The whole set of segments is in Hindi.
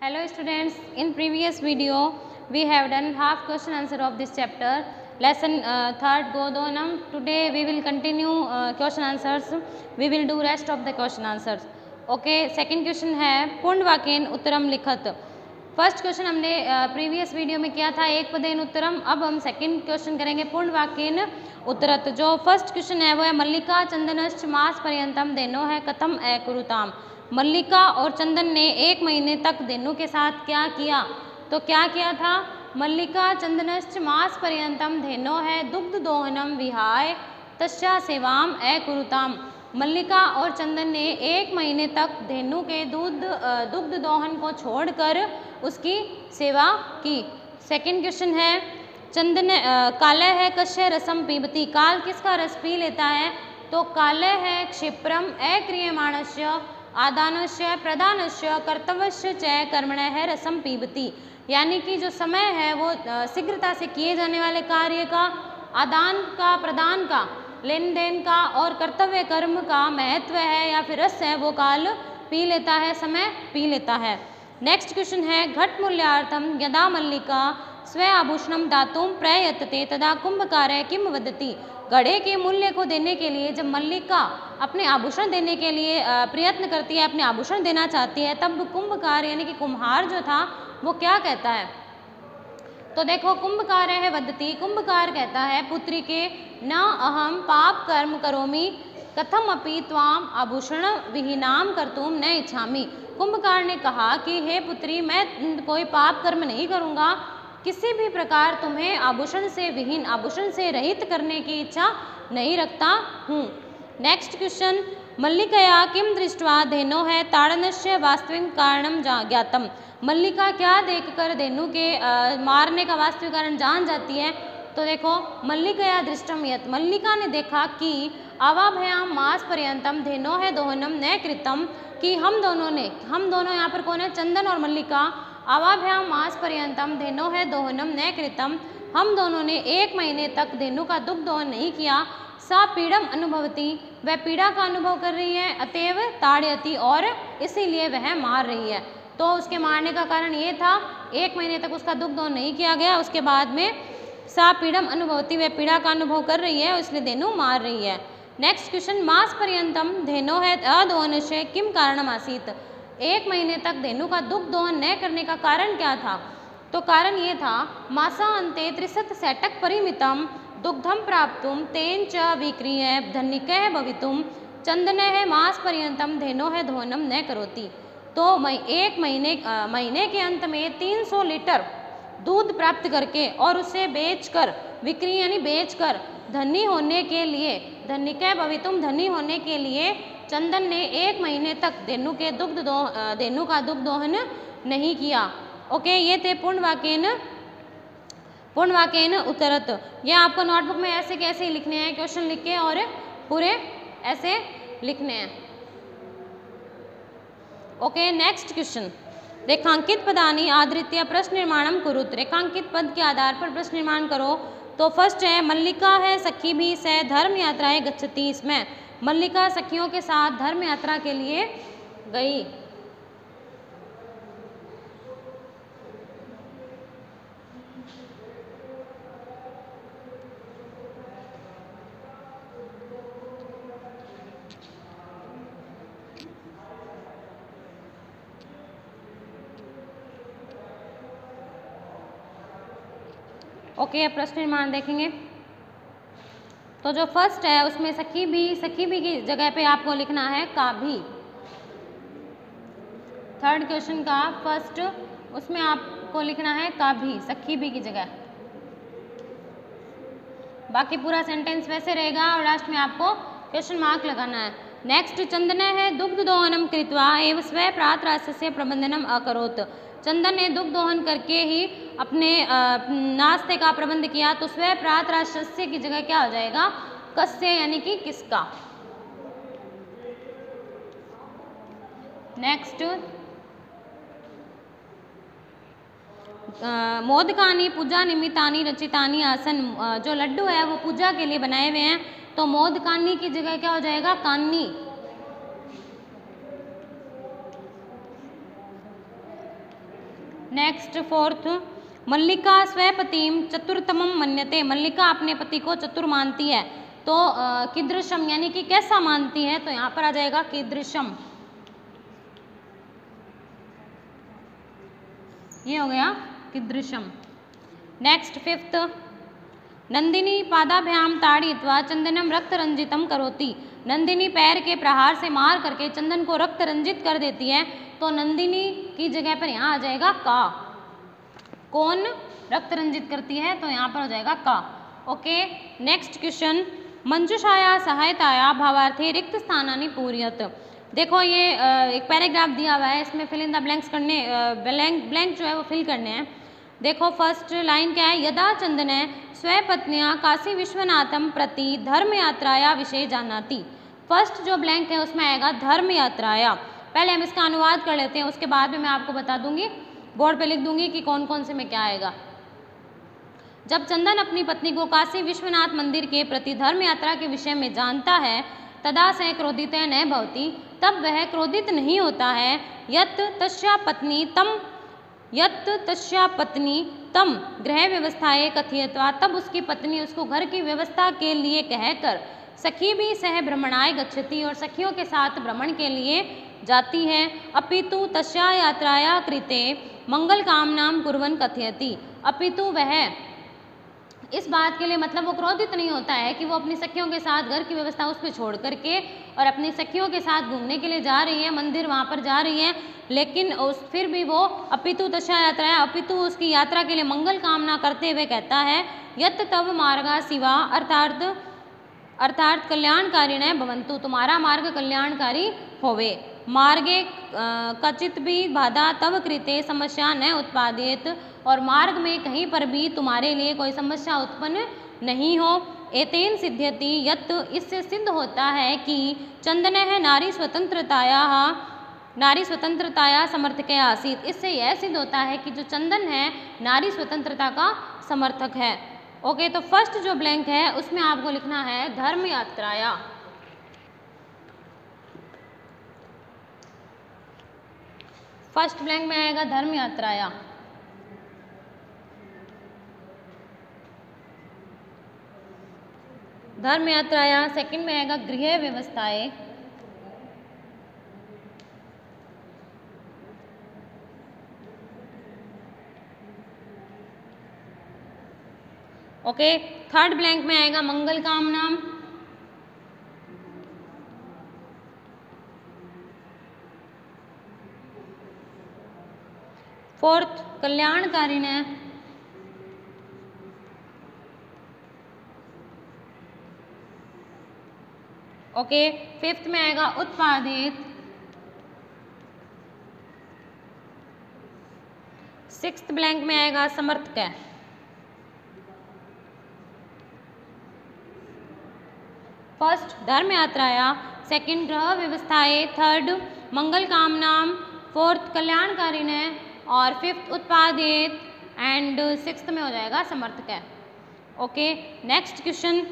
Hello students, in previous video we have done half question answer of this chapter, lesson 3rd Godonam. Today we will continue question answers, we will do rest of the question answers. Okay, second question है पूर्ण वाक्येन उत्तरम लिखत. फर्स्ट क्वेश्चन हमने प्रीवियस वीडियो में किया था एक पदेन उत्तरम. अब हम सेकंड क्वेश्चन करेंगे पूर्ण वाक्येन उत्तरत. जो फर्स्ट क्वेश्चन है वो है मल्लिका चंदनश्च मास पर्यंतम देनो है कथम अकुरुताम. मल्लिका और चंदन ने एक महीने तक धेनु के साथ क्या किया. तो क्या किया था. मल्लिका चंदनश्च मास पर्यंतम धेनो है दुग्ध दोहनम विहाय तस्या सेवाम अकुरुताम. मल्लिका और चंदन ने एक महीने तक धेनु के दुग्ध दोहन को छोड़कर उसकी सेवा की. सेकंड क्वेश्चन है चंदन काले है कश्य रसम पीबती. काल किसका रस पी लेता है. तो काले है क्षिप्रम अक्रियमाणस्य आदानस्य प्रदानस्य कर्तव्यस्य च कर्मण्य है रसम पीबती. यानी कि जो समय है वो शीघ्रता से किए जाने वाले कार्य का, आदान का, प्रदान का, लेन देन का और कर्तव्य कर्म का महत्व है या फिर रस है वो काल पी लेता है, समय पी लेता है. नेक्स्ट क्वेश्चन है घट मूल्यार्थम यदा मल्लिका स्व आभूषणम दातुम प्रयतते तदा कुंभकार किम वदति. घड़े के मूल्य को देने के लिए जब मल्लिका अपने आभूषण देने के लिए प्रयत्न करती है, अपने आभूषण देना चाहती है, तब कुंभकार यानी कि कुम्हार जो था वो क्या कहता है. तो देखो कुंभकार है वदति. कुंभकार कहता है पुत्री के न अहम पाप कर्म करोमि कथम अपि त्वाम आभूषण विहीनाम कर्तुम न इच्छामि. कुंभकार ने कहा कि हे पुत्री मैं कोई पाप कर्म नहीं करूँगा, किसी भी प्रकार तुम्हें आभूषण से विहीन, आभूषण से रहित करने की इच्छा नहीं रखता हूँ. नेक्स्ट क्वेश्चन मल्लिकया किम दृष्ट्वा धेनो है ताड़नस्य वास्तविक कारणम ज्ञातम. मल्लिका क्या देखकर धेनु के मारने का वास्तविक कारण जान जाती है. तो देखो मल्लिकया दृष्टम यत. मल्लिका ने देखा कि आवाभयाम मास पर्यंतम धेनो है दोहनम न कृतम. कि हम दोनों यहाँ पर कौन है, चंदन और मल्लिका. आवाभ्याम मास पर्यंतम धेनो है दोहनम न कृतम. हम दोनों ने एक महीने तक धेनु का दुग्ध दोहन नहीं किया. सा पीड़म अनुभवती. वह पीड़ा का अनुभव कर रही है. अतएव ताड़यति और इसीलिए वह मार रही है. तो उसके मारने का कारण ये था एक महीने तक उसका दुग्ध दोहन नहीं किया गया. उसके बाद में सा पीड़म अनुभवती, वह पीड़ा का अनुभव कर रही है, इसलिए धेनु मार रही है. नेक्स्ट क्वेश्चन मास पर्यंतम धेनो है अदोहनस्य किम कारणम आसीत. एक महीने तक धेनु का दुग्ध दोहन न करने का कारण क्या था. तो कारण ये था मासा अंते 63 सेटक परिमितम दुग्धम प्राप्तुम तेन च विक्रिय धनिकः भवितुम चंदनः मास पर्यंतम धेनो है दोहनम न करोति. तो एक महीने के अंत में 300 लीटर दूध प्राप्त करके और उसे बेचकर, विक्री यानी बेचकर धनी होने के लिए, धनिकः भवितुम धनी होने के लिए चंदन ने एक महीने तक धेनु का दुग्ध दोहन नहीं किया. ओके, ये थे पूर्ण वाक्येन उत्तरत. ये आपको नोटबुक में ऐसे कैसे लिखने हैं, क्वेश्चन लिख के और पूरे ऐसे लिखने हैं. ओके, नेक्स्ट क्वेश्चन रेखांकित पदानी आधृत्य प्रश्न निर्माणम कुरुत. रेखांकित पद के आधार पर प्रश्न निर्माण करो. तो फर्स्ट है मल्लिका है सखी भी से धर्म यात्राएं गच्छति. इसमें मल्लिका सखियों के साथ धर्म यात्रा के लिए गई. ओके, प्रश्न निर्माण देखेंगे. तो जो फर्स्ट है उसमें सखी भी की जगह पे आपको लिखना है का भी. थर्ड क्वेश्चन का फर्स्ट उसमें आपको लिखना है का भी, सखी भी की जगह. बाकी पूरा सेंटेंस वैसे रहेगा और लास्ट में आपको क्वेश्चन मार्क लगाना है. नेक्स्ट चंदन है दुग्ध दोहनम कृत्वा एव स्व प्रातरास्य प्रबंधनम अकरोत. चंदन ने दुग्ध दोहन करके ही अपने नाश्ते का प्रबंध किया. तो स्व प्रातरास्य की जगह क्या हो जाएगा, कस्य यानी कि किसका. नेक्स्ट मोदकानी पूजा निमित्तानी रचितानी आसन. जो लड्डू है वो पूजा के लिए बनाए हुए हैं. तो मोदकानी की जगह क्या हो जाएगा, कानी. नेक्स्ट फोर्थ, मल्लिका स्वपतिम चतुरतमम मन्यते, मल्लिका अपने पति को चतुर मानती है। तो कीदृशम यानी कि कैसा मानती है, तो यहाँ पर आ जाएगा कीदृशम, ये हो गया कीदृशम। नेक्स्ट फिफ्थ, नंदिनी पादाभ्याम ताड़यित्वा चंदनम रक्त रंजितम करोति, नंदिनी पैर के प्रहार से मार करके चंदन को रक्त रंजित कर देती है। तो नंदिनी की जगह पर यहाँ आ जाएगा का, कौन रक्त रंजित करती है, तो यहाँ पर हो जाएगा का। ओके, नेक्स्ट क्वेश्चन, मंजुषाया सहायताया भावार्थे रिक्त स्थानानि पूरयत। देखो ये एक पैराग्राफ दिया हुआ है, इसमें फिल इन द ब्लैंक्स करने, ब्लैंक जो है वो फिल करने हैं। देखो फर्स्ट लाइन क्या है, यदा चंदने स्वपत्न्या काशी विश्वनाथम प्रति धर्म यात्राया विषय जानाति। फर्स्ट जो ब्लैंक है उसमें आएगा धर्म यात्राया। पहले हम इसका अनुवाद कर लेते हैं, उसके बाद में मैं आपको बता दूंगी, बोर्ड पे लिख दूंगी कि कौन कौन से में क्या आएगा। जब चंदन अपनी पत्नी को काशी विश्वनाथ मंदिर के प्रति धर्म यात्रा के विषय में जानता है, तदा से क्रोधित न भवति, तब वह क्रोधित नहीं होता है। यत् तस्या पत्नी तम गृह व्यवस्थाएं कथयित्वा, तब उसकी पत्नी उसको घर की व्यवस्था के लिए कहकर सखी भी सह भ्रमणाय गच्छति, और सखियों के साथ भ्रमण के लिए जाती है। अपितु तस्या यात्राया कृते मंगल कामनाम कुर्वन् कथयति, अपितु वह इस बात के लिए मतलब वो क्रोधित नहीं होता है कि वो अपनी सखियों के साथ घर की व्यवस्था उस पर छोड़ करके और अपनी सखियों के साथ घूमने के लिए जा रही है, मंदिर वहाँ पर जा रही है, लेकिन उस फिर भी वो अपितु तस्या यात्रा है, अपितु उसकी यात्रा के लिए मंगल कामना करते हुए कहता है, यत तव मार्गा शिवा अर्थात कल्याणकारी भवन्तु, तुम्हारा मार्ग कल्याणकारी होवे। मार्गे कचित भी बाधा तव कृते समस्या न उत्पादित, और मार्ग में कहीं पर भी तुम्हारे लिए कोई समस्या उत्पन्न नहीं हो। एतेन सिद्ध्यति यत्, इससे सिद्ध होता है कि चंदन है नारी स्वतंत्रताया समर्थक आसीत, इससे यह सिद्ध होता है कि जो चंदन है नारी स्वतंत्रता का समर्थक है। ओके, तो फर्स्ट जो ब्लैंक है उसमें आपको लिखना है धर्म यात्राया। फर्स्ट ब्लैंक में आएगा धर्म यात्राया। धर्म यात्राया। सेकंड में आएगा गृह व्यवस्थाएं। ओके, थर्ड ब्लैंक में आएगा मंगल कामनाम। फोर्थ कल्याणकारी ने। ओके, फिफ्थ में आएगा उत्पादित। सिक्स्थ ब्लैंक में आएगा समर्थक है। फर्स्ट धर्म यात्राया, सेकंड ग्रह व्यवस्थाएं, थर्ड मंगल कामनाम, फोर्थ कल्याणकारी ने, और फिफ्थ उत्पादित, एंड सिक्स्थ में हो जाएगा समर्थक है। ओके, नेक्स्ट क्वेश्चन,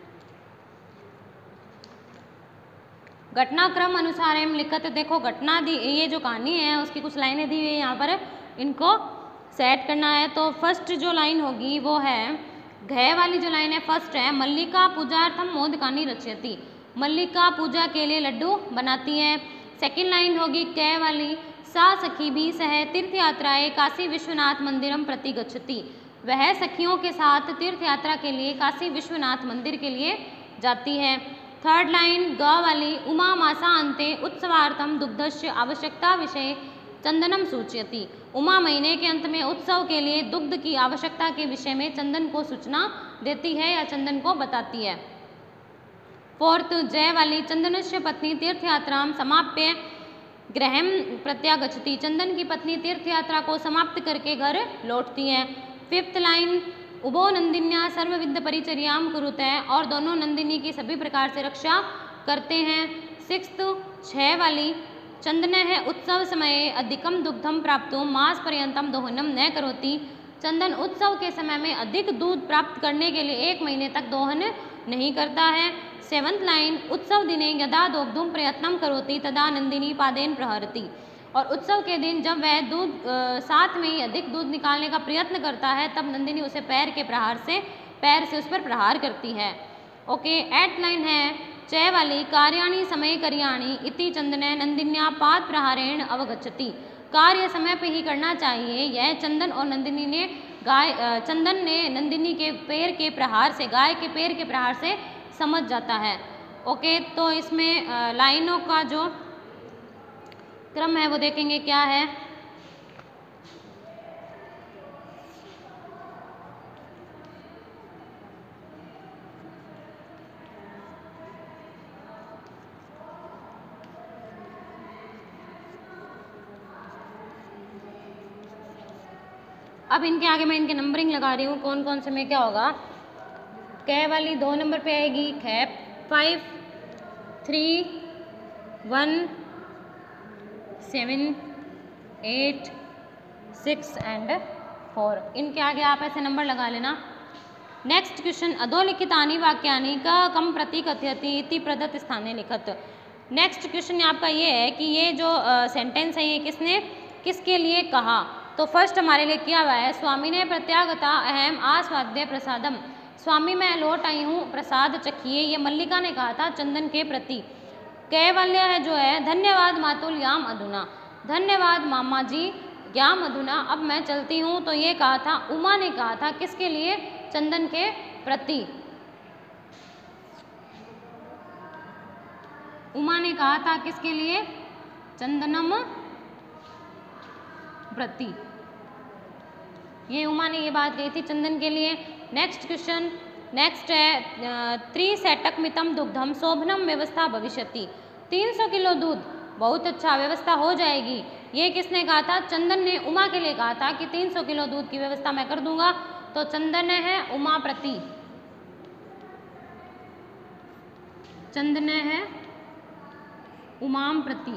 घटनाक्रम अनुसार हम लिखत। देखो घटना दी, ये जो कहानी है उसकी कुछ लाइनें दी हुई है यहाँ पर, इनको सेट करना है। तो फर्स्ट जो लाइन होगी वो है, घय वाली जो लाइन है फर्स्ट है, मल्लिका पूजार्थम मोदकानि रचयति, मल्लिका पूजा के लिए लड्डू बनाती है। सेकंड लाइन होगी कै वाली, सा सखी भी सह तीर्थ यात्राएं काशी विश्वनाथ मंदिरम प्रति गच्छति, वह सखियों के साथ तीर्थ यात्रा के लिए काशी विश्वनाथ मंदिर के लिए जाती है। थर्ड लाइन ग वाली, उमा मासा अंते उत्सवार्थम दुग्धस्य आवश्यकता विषय चंदनम सूचयति, उमा महीने के अंत में उत्सव के लिए दुग्ध की आवश्यकता के विषय में चंदन को सूचना देती है या चंदन को बताती है। फोर्थ जय वाली, चंदनस्य पत्नी तीर्थ यात्रा समाप्य गृहम प्रत्यागच्छति, चंदन की पत्नी तीर्थ यात्रा को समाप्त करके घर लौटती है। फिफ्थ लाइन, उभो नंदिन्या सर्वविद्ध परिचर्याम कुरुते, और दोनों नंदिनी की सभी प्रकार से रक्षा करते हैं। सिक्स्थ छह वाली, चंदन है उत्सव समय अधिकम दुग्धम प्राप्तुम मास पर्यंतम दोहनम न करोति, चंदन उत्सव के समय में अधिक दूध प्राप्त करने के लिए 1 महीने तक दोहन नहीं करता है। सेवंथ लाइन, उत्सव दिने यदा दोग्धुम प्रयत्नम करोति तदा नंदिनी पादेन प्रहरति, और उत्सव के दिन जब वह दूध 7 में ही अधिक दूध निकालने का प्रयत्न करता है तब नंदिनी उसे पैर से उस पर प्रहार करती है। ओके, 8 लाइन है चय वाली, कार्याणि समय करियाणि इति चंदने नंदिन्या पाद प्रहारेण अवगच्छति। कार्य समय पे ही करना चाहिए, यह चंदन और नंदिनी ने चंदन ने नंदिनी के पैर के प्रहार से, गाय के पैर के प्रहार से समझ जाता है। ओके, तो इसमें लाइनों का जो क्रम है वो देखेंगे क्या है। अब इनके आगे मैं इनके नंबरिंग लगा रही हूँ, कौन कौन से में क्या होगा। कै वाली 2 नंबर पे आएगी, कै 5, 3, 1, 7, 8, 6 एंड 4। इनके आगे आप ऐसे नंबर लगा लेना। नेक्स्ट क्वेश्चन, अधोलिखितानि वाक्यानि कम प्रति कथयति इति प्रदत्त स्थाने लिखत। नेक्स्ट क्वेश्चन आपका ये है कि ये जो सेंटेंस है ये किसके लिए कहा। तो फर्स्ट हमारे लिए किया हुआ है, स्वामी ने प्रत्यागता अहम आस्वाद्य प्रसादम। स्वामी मैं लौट आई हूँ, प्रसाद चखिए, ये मल्लिका ने कहा था चंदन के प्रति। कैवल्य है जो है, धन्यवाद मातुल याम अधुना, धन्यवाद मामा जी याम अधुना, अब मैं चलती हूँ। तो ये कहा था, उमा ने कहा था किसके लिए, चंदन के प्रति। उमा ने कहा था किसके लिए, चंदनम प्रति। ये उमा ने ये बात कही थी चंदन के लिए। नेक्स्ट क्वेश्चन, नेक्स्ट है 3 सेटक मितम दुग्धम शोभनम व्यवस्था भविष्यति। 300 किलो दूध, बहुत अच्छा, व्यवस्था हो जाएगी। ये किसने कहा था, चंदन ने उमा के लिए कहा था कि 300 किलो दूध की व्यवस्था मैं कर दूंगा। तो चंदन है उमा प्रति, चंदन है उमाम प्रति,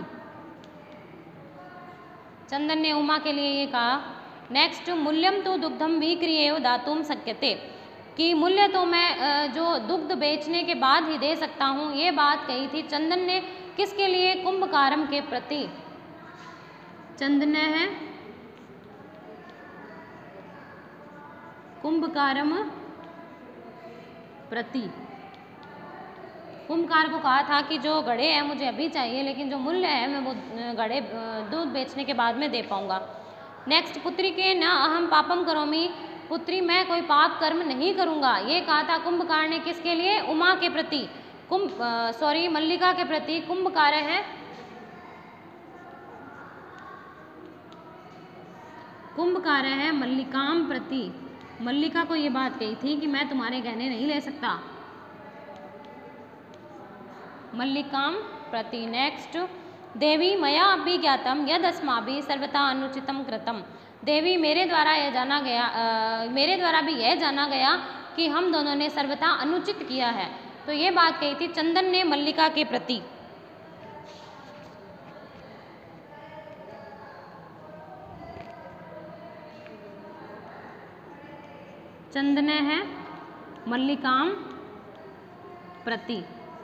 चंदन ने उमा के लिए ये कहा। नेक्स्ट, मूल्यम तो दुग्धम विक्रियेव दातुम शक्यते, कि मूल्य तो मैं जो दुग्ध बेचने के बाद ही दे सकता हूँ, ये बात कही थी चंदन ने किसके लिए, कुंभकारम के प्रति। चंदन है कुंभकारम प्रति। कुंभकार को कहा था कि जो घड़े हैं मुझे अभी चाहिए, लेकिन जो मूल्य है मैं वो घड़े दूध बेचने के बाद में दे पाऊंगा। नेक्स्ट, पुत्री के न अहम पापम करोमी, पुत्री मैं कोई पाप कर्म नहीं करूंगा, ये कहा था कुंभकार ने किसके लिए, उमा के प्रति, मल्लिका के प्रति। कुंभकार है मल्लिकाम प्रति, मल्लिका को ये बात कही थी कि मैं तुम्हारे गहने नहीं ले सकता, मल्लिकाम प्रति। नेक्स्ट, देवी मया अभिज्ञातम यद अस्माभिः सर्वथा अनुचितम कृतम, देवी मेरे द्वारा भी यह जाना गया कि हम दोनों ने सर्वथा अनुचित किया है। तो ये बात कही थी चंदन ने मल्लिका के प्रति। चंदन है मल्लिकाम प्रति।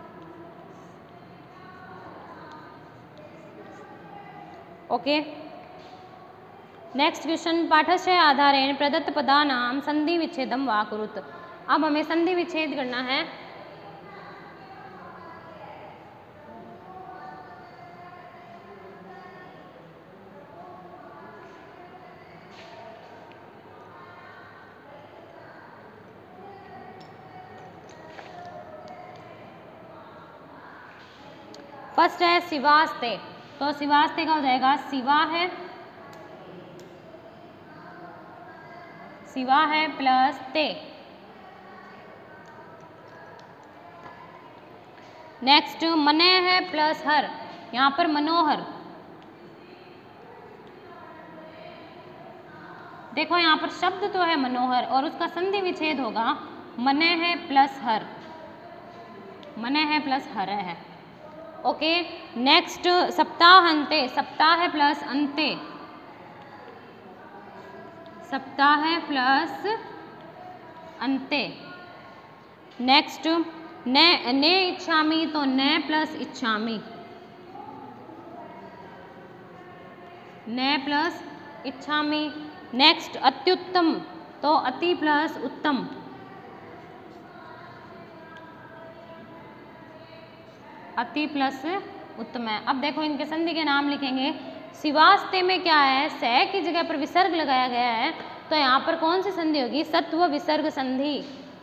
ओके, नेक्स्ट क्वेश्चन, पाठस्य आधारेण प्रदत्त पदानां संधि विच्छेदम वा कुरुत। अब हमें संधि विच्छेद करना है। फर्स्ट है शिवास्ते, तो शिवास्ते का हो जाएगा, शिवा है प्लस ते। नेक्स्ट, मने है प्लस हर, यहाँ पर मनोहर। देखो यहाँ पर शब्द तो है मनोहर और उसका संधि विच्छेद होगा मने है प्लस हर, मने है प्लस हर है। ओके, नेक्स्ट, सप्ताहांते, सप्ताह प्लस अंते, सप्ताह प्लस अंते। नेक्स्ट, ने इच्छामी, तो ने प्लस इच्छामी। ने प्लस इच्छामि। नेक्स्ट अत्युत्तम, तो अति प्लस उत्तम। अति प्लस उत्तम है। अब देखो इनके संधि के नाम लिखेंगे। शिवास्ते में क्या है, से की जगह पर विसर्ग लगाया गया है, तो यहाँ पर कौन सी संधि होगी, सत्व विसर्ग संधि।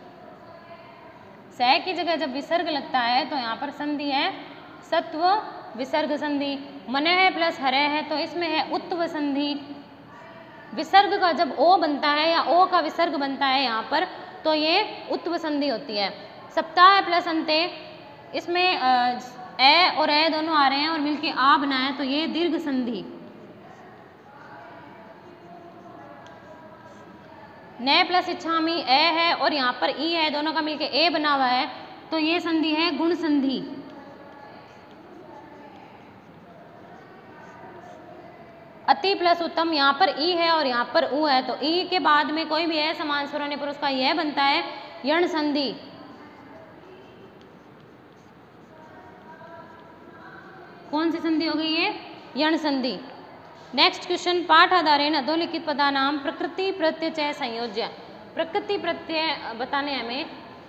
से की जगह जब विसर्ग लगता है तो यहाँ पर संधि है सत्व विसर्ग संधि। मने है प्लस हरे है, तो इसमें है उत्व संधि। विसर्ग का जब ओ बनता है या ओ का विसर्ग बनता है यहाँ पर, तो ये उत्व संधि होती है। सप्ताह प्लस अंते, इसमें ए और ए दोनों आ रहे हैं और मिलके आ बना है, तो ये दीर्घ संधि। ने प्लस इच्छामि ए है और यहाँ पर ई है, दोनों का मिलके ए बना हुआ है, तो ये संधि है गुण संधि। अति प्लस उत्तम, यहाँ पर ई है और यहाँ पर उ है, तो ई के बाद में कोई भी है समान स्वर होने पर उसका यह बनता है यण संधि। कौन सी संधि हो गई ये, यण संधि। नेक्स्ट क्वेश्चन, पाठ आधारेण अधोलिखित पदानाम प्रकृति प्रत्यय च संयोज्य। प्रकृति प्रत्यय बताने हमें।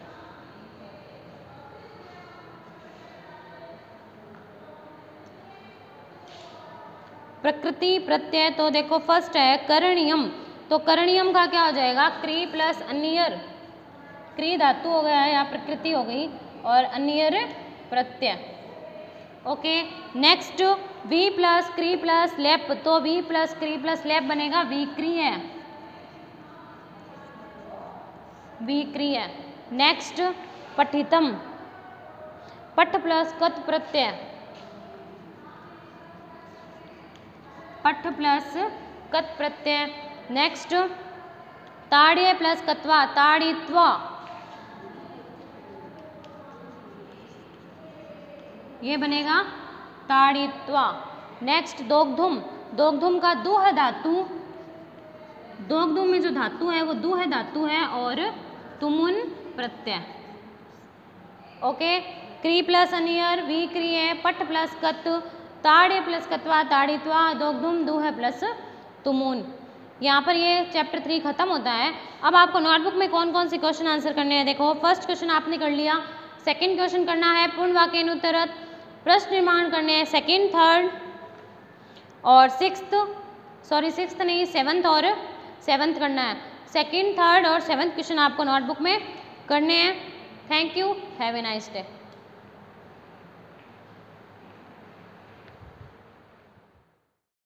प्रकृति प्रत्यय तो देखो फर्स्ट है करणीयम, तो करणीयम का क्या हो जाएगा, क्री प्लस अन्यर। क्री धातु हो गया है या प्रकृति हो गई और अन्यर प्रत्यय। ओके, नेक्स्ट वी प्लस क्री प्लस लेप, तो वी प्लस क्री प्लस लेप बनेगा विक्री है, विक्री है। नेक्स्ट पठितम, पठ प्लस कत प्रत्यय, पठ प्लस कत प्रत्यय। नेक्स्ट ताड़्य प्लस कत्वा, ताड़ित्वा, ये बनेगा ताड़ित्वा। नेक्स्ट दोग्धुम, दोग्धुम का दुह धातु, दोग्धुम में जो धातु है वो दुह धातु है और तुमुन प्रत्यय। ओके, क्री प्लस अनियर, वी क्री है, पट प्लस कत, ताड़्य प्लस कत्वा, ताड़ित्वा, दोग्धुम दुह प्लस तुमुन। यहाँ पर ये चैप्टर 3 खत्म होता है। अब आपको नोटबुक में कौन कौन से क्वेश्चन आंसर करने हैं, देखो फर्स्ट क्वेश्चन आपने कर लिया, सेकंड क्वेश्चन करना है पूर्ण वाक्य अनुत्तरत, प्रश्न निर्माण करने हैं सेकंड, थर्ड और सिक्स्थ नहीं, सेवंथ और सेवंथ करना है। सेकंड, थर्ड और सेवंथ क्वेश्चन आपको नोटबुक में करने हैं। Thank you, have a nice day.